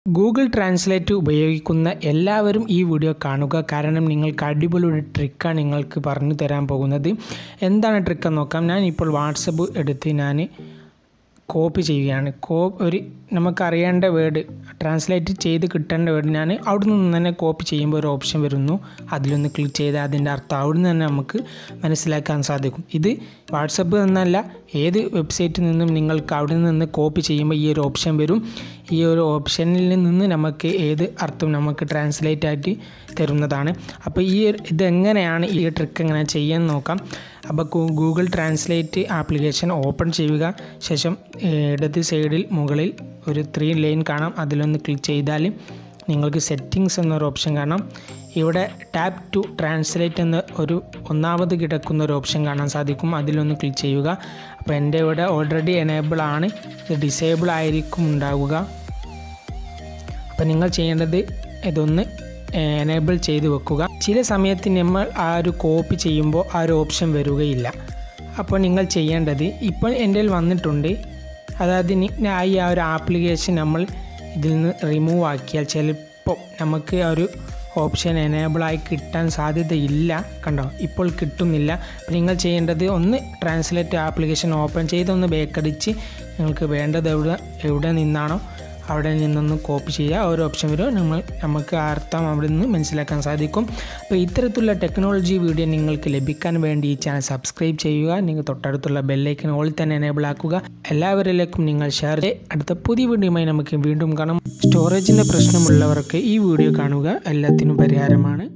Google translate ഉപയോഗിക്കുന്ന എല്ലാവരും ഈ വീഡിയോ കാണുക. കാരണം നിങ്ങൾക്ക് അടിപൊളി ഒരു ട്രിക്കാണ് നിങ്ങൾക്ക് പറഞ്ഞു തരാൻ പോകുന്നത്. എന്താണ് ട്രിക്കെന്ന് നോക്കാം. ഞാൻ ഇപ്പോൾ വാട്സപ്പ് എടുത്ത് ഞാൻ കോപ്പി ചെയ്യുകയാണ്. നമുക്കറിയേണ്ട വേർഡ് ട്രാൻസ്ലേറ്റ് ചെയ്ത് കിട്ടേണ്ട വേർഡ് ഞാൻ അവിടെ നിന്ന് തന്നെ കോപ്പി ചെയ്യുമ്പോൾ ഒരു ഓപ്ഷൻ വരുന്നു. അതിലൊന്ന് ക്ലിക്ക് ചെയ്താൽ അതിൻ്റെ അർത്ഥം അവിടെ നിന്ന് തന്നെ നമുക്ക് മനസ്സിലാക്കാൻ സാധിക്കും. ഇത് വാട്സപ്പ് എന്നല്ല, ഏത് വെബ്സൈറ്റിൽ നിന്നും നിങ്ങൾക്ക് അവിടെ നിന്ന് കോപ്പി ചെയ്യുമ്പോൾ ഈ ഒരു ഓപ്ഷൻ വരും. ഈ ഒരു ഓപ്ഷനിൽ നിന്ന് നമുക്ക് ഏത് അർത്ഥം നമുക്ക് ട്രാൻസ്ലേറ്റ് ആയിട്ട് തരുന്നതാണ്. അപ്പോൾ ഇതെങ്ങനെയാണ് ഈ ട്രിക്ക് എങ്ങനെ ചെയ്യാൻ നോക്കാം. അപ്പോൾ ഗൂഗിൾ ട്രാൻസ്ലേറ്റ് ആപ്ലിക്കേഷൻ ഓപ്പൺ ചെയ്യുക. ശേഷം ഇടത് സൈഡിൽ മുകളിൽ ഒരു 3 ലൈൻ കാണാം. അതിലൊന്ന് ക്ലിക്ക് ചെയ്താൽ നിങ്ങൾക്ക് സെറ്റിങ്സ് എന്നൊരു ഓപ്ഷൻ കാണാം. ഇവിടെ ടാപ്പ് ടു ട്രാൻസ്ലേറ്റ് എന്ന ഒരു ഒന്നാമത് കിടക്കുന്ന ഒരു ഓപ്ഷൻ കാണാൻ സാധിക്കും. അതിലൊന്ന് ക്ലിക്ക് ചെയ്യുക. അപ്പോൾ എൻ്റെ ഇവിടെ ഓൾറെഡി എനേബിൾ ആണ്, ഇത് ഡിസേബിൾ ആയിരിക്കും ഉണ്ടാവുക. അപ്പോൾ നിങ്ങൾ ചെയ്യേണ്ടത് ഇതൊന്ന് എനേബിൾ ചെയ്ത് വെക്കുക. ചില സമയത്ത് നമ്മൾ ആ ഒരു കോപ്പി ചെയ്യുമ്പോൾ ആ ഒരു ഓപ്ഷൻ വരികയില്ല. അപ്പോൾ നിങ്ങൾ ചെയ്യേണ്ടത് ഇപ്പോൾ എൻ്റെ വന്നിട്ടുണ്ട്. അതായത് ആ ഒരു ആപ്ലിക്കേഷൻ നമ്മൾ ഇതിൽ നിന്ന് റിമൂവ് ആക്കിയാൽ ചിലപ്പോൾ നമുക്ക് ആ ഒരു ഓപ്ഷൻ എനേബിളായി കിട്ടാൻ സാധ്യതയില്ല. കണ്ടോ, ഇപ്പോൾ കിട്ടുന്നില്ല. അപ്പോൾ നിങ്ങൾ ചെയ്യേണ്ടത് ഒന്ന് ട്രാൻസ്ലേറ്റ് ആപ്ലിക്കേഷൻ ഓപ്പൺ ചെയ്ത് ഒന്ന് ബേക്കടിച്ച് നിങ്ങൾക്ക് വേണ്ടത് എവിടെ നിന്നാണോ അവിടെ നിന്നൊന്ന് കോപ്പി ചെയ്യുക. ഒരു ഓപ്ഷൻ വരും, നമുക്ക് ആ അർത്ഥം അവിടെ നിന്ന് മനസ്സിലാക്കാൻ സാധിക്കും. അപ്പോൾ ഇത്തരത്തിലുള്ള ടെക്നോളജി വീഡിയോ നിങ്ങൾക്ക് ലഭിക്കാൻ വേണ്ടി ഈ ചാനൽ സബ്സ്ക്രൈബ് ചെയ്യുക. നിങ്ങൾ തൊട്ടടുത്തുള്ള ബെല്ലൈക്കൻ ഓൾ തന്നെ എനേബിൾ ആക്കുക. എല്ലാവരിലേക്കും നിങ്ങൾ ഷെയർ ചെയ്യുക. അടുത്ത പുതിയ വീഡിയോയുമായി നമുക്ക് വീണ്ടും കാണാം. സ്റ്റോറേജിൻ്റെ പ്രശ്നമുള്ളവർക്ക് ഈ വീഡിയോ കാണുക, എല്ലാത്തിനും പരിഹാരമാണ്.